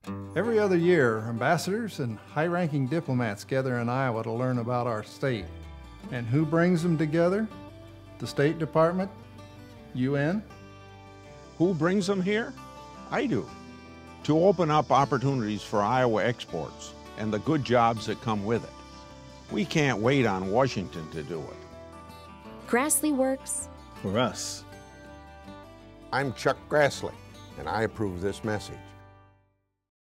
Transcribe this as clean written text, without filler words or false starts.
Every other year, ambassadors and high-ranking diplomats gather in Iowa to learn about our state. And who brings them together? The State Department? UN? Who brings them here? I do. To open up opportunities for Iowa exports and the good jobs that come with it. We can't wait on Washington to do it. Grassley Works. For us. I'm Chuck Grassley, and I approve this message.